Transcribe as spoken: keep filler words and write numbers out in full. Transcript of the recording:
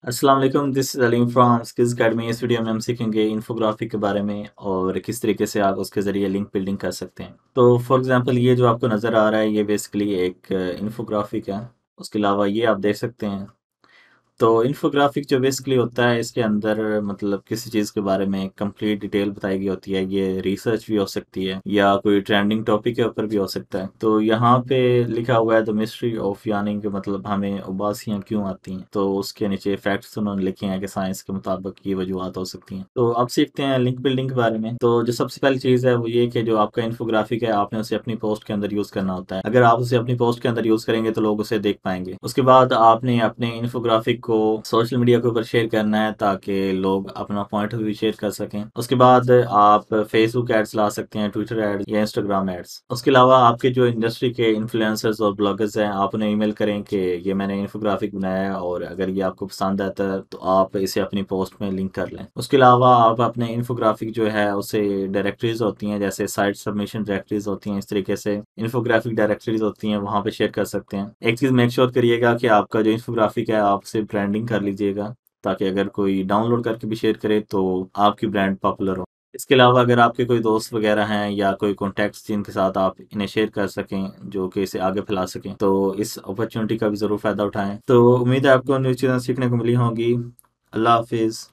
अस्सलाम वालेकुम, this is Aleem from Skills Academy. इस वीडियो में हम सीखेंगे इन्फोग्राफिक के बारे में और किस तरीके से आप उसके ज़रिए लिंक बिल्डिंग कर सकते हैं। तो फॉर एग्ज़ाम्पल ये जो आपको नज़र आ रहा है ये बेसिकली एक इन्फोग्राफिक है। उसके अलावा ये आप देख सकते हैं। तो इन्फोग्राफिक जो बेसिकली होता है इसके अंदर मतलब किसी चीज़ के बारे में कंप्लीट डिटेल बताई गई होती है। ये रिसर्च भी हो सकती है या कोई ट्रेंडिंग टॉपिक के ऊपर भी हो सकता है। तो यहाँ पे लिखा हुआ है द मिस्ट्री ऑफ यार्निंग कि मतलब हमें उबासियाँ क्यों आती हैं। तो उसके नीचे फैक्ट्स उन्होंने लिखे हैं कि साइंस के मुताबिक ये वजूहत हो सकती हैं। तो अब सीखते हैं लिंक बिल्डिंग के बारे में। तो जो सबसे पहली चीज़ है वो ये कि जो आपका इन्फोग्राफिक है आपने उसे अपनी पोस्ट के अंदर यूज़ करना होता है। अगर आप उसे अपनी पोस्ट के अंदर यूज़ करेंगे तो लोग उसे देख पाएंगे। उसके बाद आपने अपने इन्फोग्राफिक को सोशल मीडिया के ऊपर शेयर करना है ताकि लोग अपना पॉइंट ऑफ व्यू शेयर कर सकें। उसके बाद आप फेसबुक एड्स ला सकते हैं, ट्विटर एड्स या इंस्टाग्राम एड्स। उसके अलावा आपके जो इंडस्ट्री के इन्फ्लुएंसर्स और ब्लॉगर्स हैं आप उन्हें ईमेल करें कि ये मैंने इन्फोग्राफिक बनाया है और अगर ये आपको पसंद आता है तो आप इसे अपनी पोस्ट में लिंक कर लें। उसके अलावा आप अपने इन्फोग्राफिक जो है उसे डायरेक्टरीज होती हैं जैसे साइट सबमिशन डायरेक्टरीज होती हैं, इस तरीके से इन्फोग्राफिक डायरेक्टरीज होती हैं, वहाँ पे शेयर कर सकते हैं। एक चीज़ मेक श्योर करिएगा कि आपका जो इन्फोग्राफिक है आप उसे ब्रांडिंग कर लीजिएगा ताकि अगर कोई डाउनलोड करके भी शेयर करे तो आपकी ब्रांड पॉपुलर हो। इसके अलावा अगर आपके कोई दोस्त वगैरह हैं या कोई कॉन्टैक्ट्स जिनके साथ आप इन्हें शेयर कर सकें जो कि इसे आगे फैला सकें तो इस अपॉर्चुनिटी का भी ज़रूर फ़ायदा उठाएं। तो उम्मीद है आपको न्यू चीज़ें सीखने को मिली होंगी। अल्लाह हाफिज़।